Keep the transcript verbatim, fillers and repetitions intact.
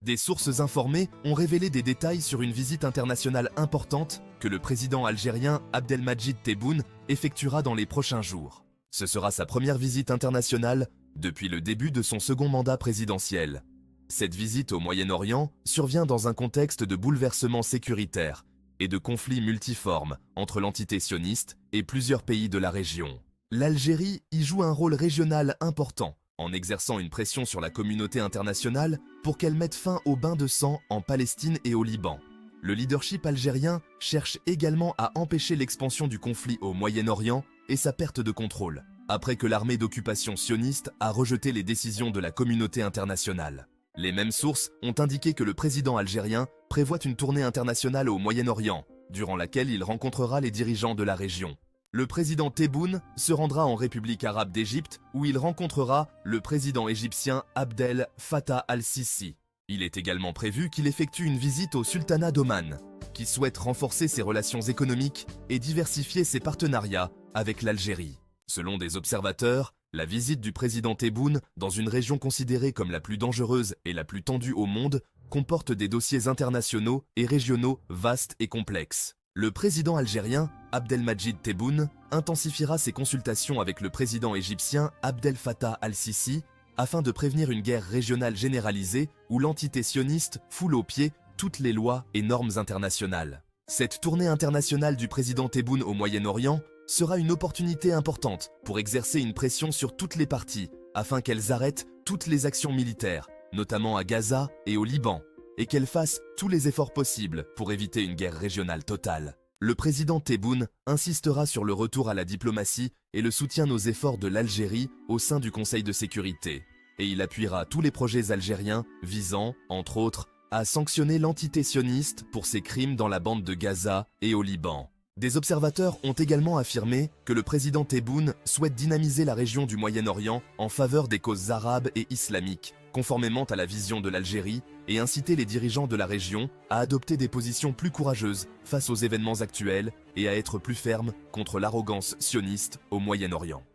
Des sources informées ont révélé des détails sur une visite internationale importante que le président algérien Abdelmadjid Tebboune effectuera dans les prochains jours. Ce sera sa première visite internationale depuis le début de son second mandat présidentiel. Cette visite au Moyen-Orient survient dans un contexte de bouleversement sécuritaire et de conflits multiformes entre l'entité sioniste et plusieurs pays de la région. L'Algérie y joue un rôle régional important, en exerçant une pression sur la communauté internationale pour qu'elle mette fin au bain de sang en Palestine et au Liban. Le leadership algérien cherche également à empêcher l'expansion du conflit au Moyen-Orient et sa perte de contrôle, après que l'armée d'occupation sioniste a rejeté les décisions de la communauté internationale. Les mêmes sources ont indiqué que le président algérien prévoit une tournée internationale au Moyen-Orient, durant laquelle il rencontrera les dirigeants de la région. Le président Tebboune se rendra en République arabe d'Égypte où il rencontrera le président égyptien Abdel Fattah al-Sisi. Il est également prévu qu'il effectue une visite au sultanat d'Oman, qui souhaite renforcer ses relations économiques et diversifier ses partenariats avec l'Algérie. Selon des observateurs, la visite du président Tebboune dans une région considérée comme la plus dangereuse et la plus tendue au monde comporte des dossiers internationaux et régionaux vastes et complexes. Le président algérien, Abdelmadjid Tebboune, intensifiera ses consultations avec le président égyptien Abdel Fattah al-Sisi afin de prévenir une guerre régionale généralisée où l'entité sioniste foule aux pieds toutes les lois et normes internationales. Cette tournée internationale du président Tebboune au Moyen-Orient sera une opportunité importante pour exercer une pression sur toutes les parties afin qu'elles arrêtent toutes les actions militaires, notamment à Gaza et au Liban, et qu'elles fassent tous les efforts possibles pour éviter une guerre régionale totale. Le président Tebboune insistera sur le retour à la diplomatie et le soutien aux efforts de l'Algérie au sein du Conseil de sécurité, et il appuiera tous les projets algériens visant, entre autres, à sanctionner l'entité sioniste pour ses crimes dans la bande de Gaza et au Liban. Des observateurs ont également affirmé que le président Tebboune souhaite dynamiser la région du Moyen-Orient en faveur des causes arabes et islamiques, conformément à la vision de l'Algérie, et inciter les dirigeants de la région à adopter des positions plus courageuses face aux événements actuels et à être plus fermes contre l'arrogance sioniste au Moyen-Orient.